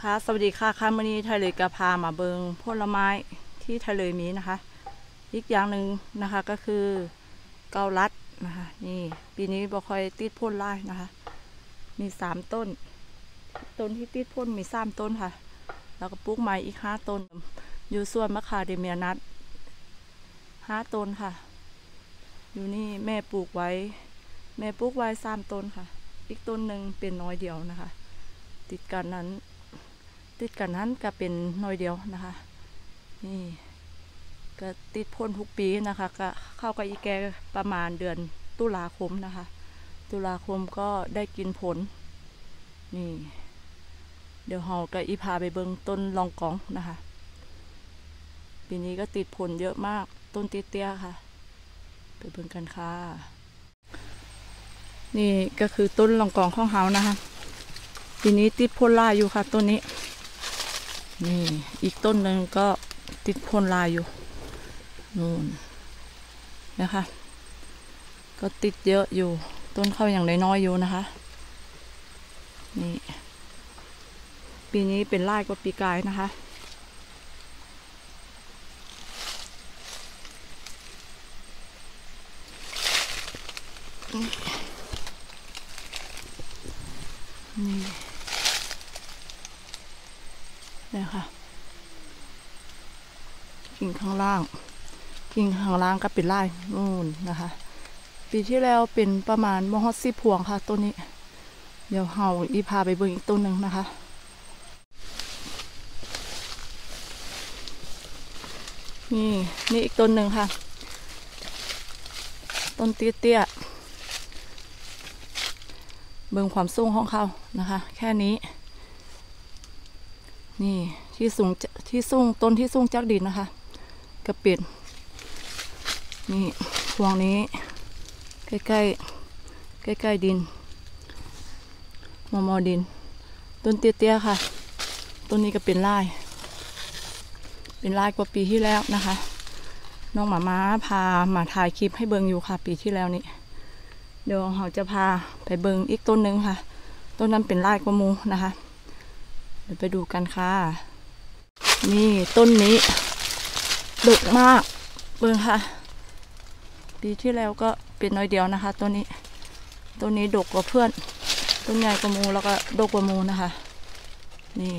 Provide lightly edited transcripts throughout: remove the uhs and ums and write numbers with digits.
ค่ะสวัสดีค่ะวันนี้ไทยเลยกะพามาเบิงผลไม้ที่ไทยเลยมีนะคะอีกอย่างหนึ่งนะคะก็คือเกาลัดนะคะนี่ปีนี้บ่ค่อยติดพ่นไล่นะคะมี3 ต้นที่ติดพ่นมี3 ต้นค่ะแล้วก็ปลูกไม้อีก5 ต้นอยู่ส่วนมะคาเดเมียนัท5 ต้นค่ะอยู่นี่แม่ปลูกไว้3 ต้นค่ะอีกต้นหนึ่งเป็นน้อยเดียวนะคะติดกันนั้นก็เป็นน้อยเดียวนะคะนี่ก็ติดพ่นทุกปีนะคะก็เข้ากับอีแกประมาณเดือนตุลาคมนะคะตุลาคมก็ได้กินผลนี่เดี๋ยวเฮากับอีพาไปเบิ่งต้นลองกองนะคะปีนี้ก็ติดผลเยอะมากต้นเตี้ยๆค่ะไปเบิ่งกันค่ะนี่ก็คือต้นลองกองของเฮานะคะปีนี้ติดพ่นลายอยู่ค่ะต้นนี้นี่อีกต้นหนึ่งก็ติดพ่นลายอยู่นู่นนะคะก็ติดเยอะอยู่ต้นเข้าอย่างน้อยๆอยู่นะคะนี่ปีนี้เป็นลายกว่าปีกายนะคะนี่นะคะกิ่งข้างล่างก็เป็นลายนู่นนะคะปีที่แล้วเป็นประมาณมฮอต10 พวงค่ะต้นนี้เดี๋ยวเฮาอีพาไปเบิ่งอีกต้นหนึ่งนะคะนี่อีกต้นหนึ่งค่ะต้นเตี้ยเบิ่งความสูงของเขานะคะแค่นี้นี่ที่สูงต้นที่สูงจากดินนะคะกระเปียนนี่พวงนี้ใกล้ดินมอดินต้นเตี้ยๆค่ะต้นนี้ก็เป็นลายกว่าปีที่แล้วนะคะน้องหมาพามาถ่ายคลิปให้เบิงอยู่ค่ะปีที่แล้วนี่เดี๋ยวเราจะพาไปเบิงอีกต้นหนึ่งค่ะต้นนั้นเป็นลายกว่ามูนะคะเดี๋ยวไปดูกันค่ะนี่ต้นนี้ดกมากเบิงค่ะปีที่แล้วก็เป็นน้อยเดียวนะคะต้นนี้ดกกว่าเพื่อนต้นใหญ่กว่ามูแล้วก็ดกกว่ามูนะคะนี่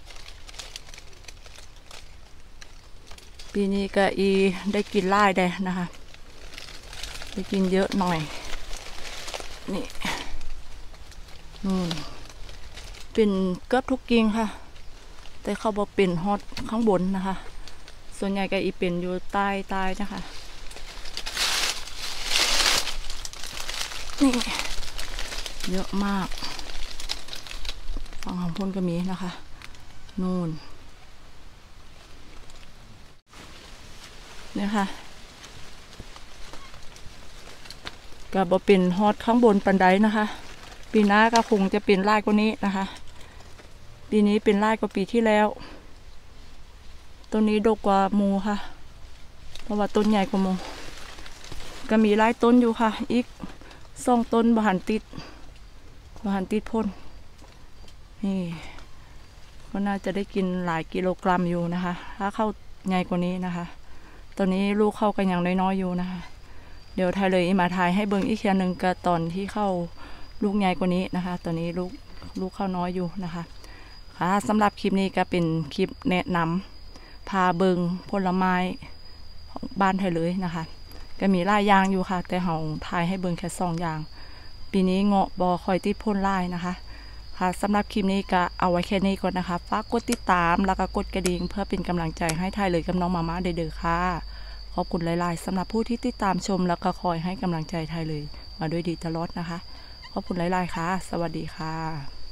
ปีนี้ก็ได้กินไล่ได้นะคะได้กินเยอะหน่อยนี่นู่นเป็นเกือบทุกกิ่งค่ะแต่เขาบอกเป็นฮอตข้างบนนะคะส่วนใหญ่ก็เป็นอยู่ใต้นะคะนี่เยอะมากฝั่งของพ่นก็มีนะคะนู่นเนี่ยค่ะก็บ่เป็นฮอตข้างบนปันไดนะคะปีหน้าก็คงจะเป็นลายกว่านี้นะคะปีนี้เป็นลายกว่าปีที่แล้วต้นนี้ดกกว่ามูค่ะเพราะว่าต้นใหญ่กว่ามูก็มีลายต้นอยู่ค่ะอีก2 ต้นบหันติดพ่นนี่ก็น่าจะได้กินหลายกิโลกรัมอยู่นะคะถ้าเข้าใหญ่กว่านี้นะคะตอนนี้ลูกเข้ากันอย่างน้อยๆอยู่นะคะเดี๋ยวไทยเลยมาถ่ายให้เบิ่งอีกแค่หนึ่งก็ตอนที่เข้าลูกใหญ่กว่านี้นะคะตอนนี้ลูกเข้าน้อยอยู่นะคะค่ะสำหรับคลิปนี้ก็เป็นคลิปแนะนำพาเบิ่งผลไม้ของบ้านไทยเลยนะคะก็มีหลายอย่างอยู่ค่ะแต่เราถ่ายให้เบิ่งแค่2 อย่างปีนี้เงาะบอคอยติดพ่นลายนะคะค่ะสำหรับคลิปนี้ก็เอาไว้แค่นี้ก่อนนะคะฝากกดติดตามแล้วก็กดกระดิ่งเพื่อเป็นกำลังใจให้ไทยเลยกับน้องมาเด้อค่ะขอบคุณหลายๆสำหรับผู้ที่ติดตามชมแล้วก็คอยให้กำลังใจไทยเลยมาด้วยดีตลอดนะคะขอบคุณหลายๆค่ะสวัสดีค่ะ